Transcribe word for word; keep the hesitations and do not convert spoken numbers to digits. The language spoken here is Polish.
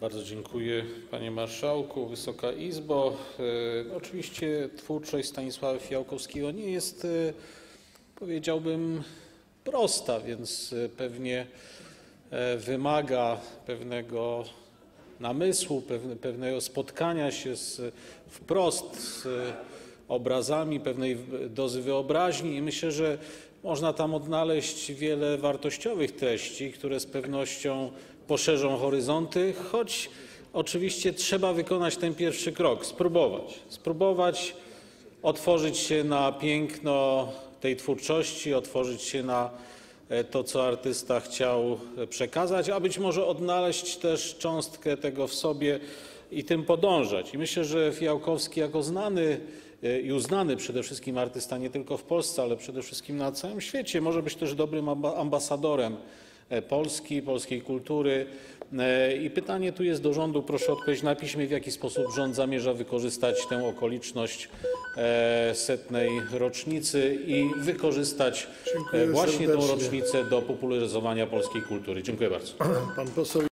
Bardzo dziękuję, panie marszałku, Wysoka Izbo. E, oczywiście twórczość Stanisława Fiałkowskiego nie jest, e, powiedziałbym, prosta, więc pewnie e, wymaga pewnego namysłu, pewne, pewnego spotkania się z, wprost z obrazami, pewnej dozy wyobraźni i myślę, że można tam odnaleźć wiele wartościowych treści, które z pewnością poszerzą horyzonty, choć oczywiście trzeba wykonać ten pierwszy krok, spróbować. Spróbować otworzyć się na piękno tej twórczości, otworzyć się na to, co artysta chciał przekazać, a być może odnaleźć też cząstkę tego w sobie i tym podążać. I myślę, że Fiałkowski jako znany i uznany przede wszystkim artysta nie tylko w Polsce, ale przede wszystkim na całym świecie może być też dobrym ambasadorem Polski, polskiej kultury. I pytanie tu jest do rządu, proszę o odpowiedź na piśmie, w jaki sposób rząd zamierza wykorzystać tę okoliczność setnej rocznicy i wykorzystać Dziękuję właśnie tę serdecznie. rocznicę do popularyzowania polskiej kultury. Dziękuję bardzo. Pan poseł